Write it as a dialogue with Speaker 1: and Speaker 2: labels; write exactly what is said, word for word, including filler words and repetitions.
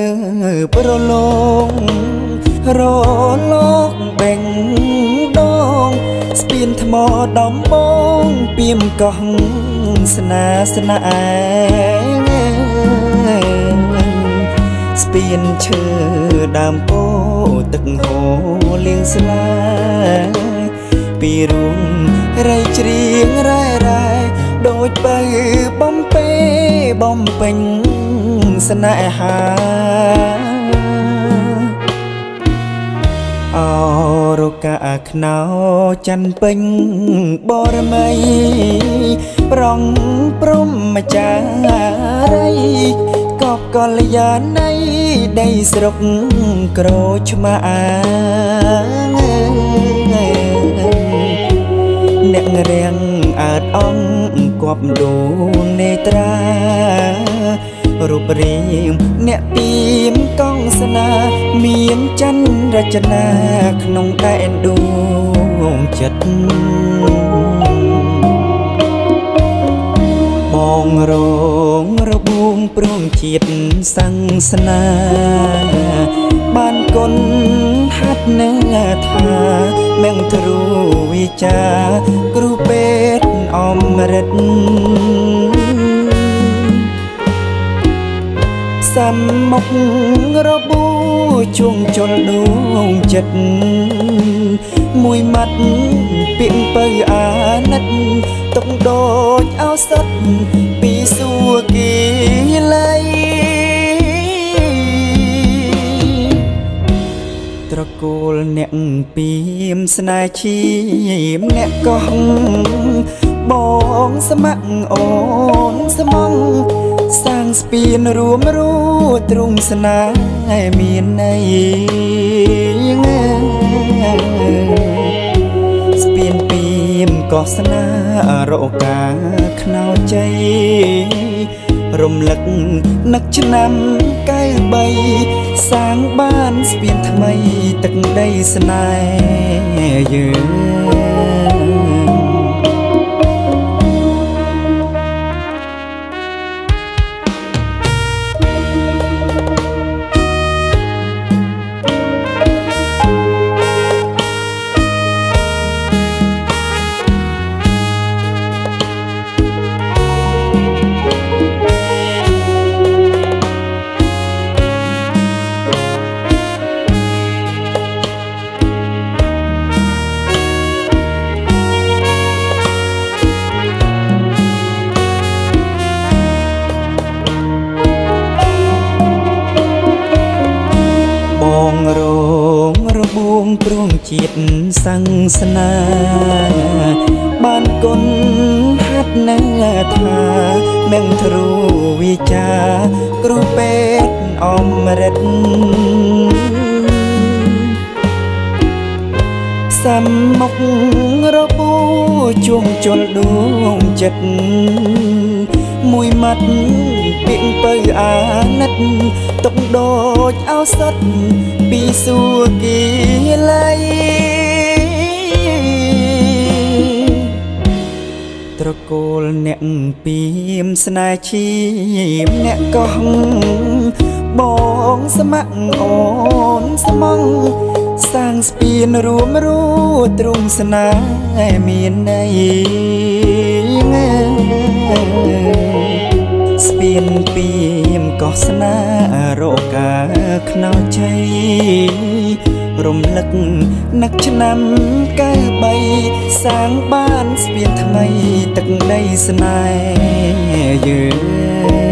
Speaker 1: ប្រឡងរលកបេងដងស្ពានថ្មដំបងពីមកោះស្នាស្នាស្ពានឈើដើមពោទឹកហូរលៀងស្លាពីរួងរៃច្រៀងរ៉ែរ៉ែដូចបើបំពេបំពេញស្នេហាអរកាខ្នោច័ន្ទពេញបរមីប្រងព្រំម្ចារីកបកល្យាណៃដីស្រុកក្រូចឆ្មាអ្នករៀងអើតអង្គគប់ដួងនេត្រារូបរាងអ្នកពីមកងស្នាមានច័ន្ទរចនាក្នុងដែនដួងចិត្តបងរងរបួងព្រមជាតិសង្សនាបានគុណហាត់នៅថាមៀងទ្រូវិចាគ្រូពេទ្យអមរិតសំមុខរបួជួងជលដួងចិត្តមួយម៉ាត់ពាក្យបើអាណិតទុកដូចឱសថពីសួគីលៃត្រកូលអ្នកពីមស្នេហ៍ឈាមអ្នកកោះបងស្ម័គ្រអូនស្មងសាងស្ពានរួមរួទ្រង់ស្នេហ៍មានន័យស្ពានពីមកោះស្នារកាខ្នោជ័យរំលឹកនឹកឆ្នាំកែបីសាងបានស្ពានថ្មីទឹកដីស្នេហ៍យើងរងរបួងព្រមជាតិសង្សនាបានគុណហាត់នៅថាមៀងទ្រូវិចាគ្រូពេទ្យអមរិតសំមុខរបួជួងជលដួងចិត្តមួយម៉ាត់ពាក្យបើអាណិតទុកដូចឱសថពីសួគីលៃត្រកូលអ្នកពីមស្នេហ៍ឈាមអ្នកកោះបងស្ម័គ្រអូនស្មងសាងស្ពានរួមរួទ្រង់ស្នេហ៍មានន័យស្ពានពីមកោះស្នារកាខ្នោជ័យរំលឹកនឹកឆ្នាំកែបីសាងបានស្ពានថ្មីទឹកដីស្នេហ៍យើង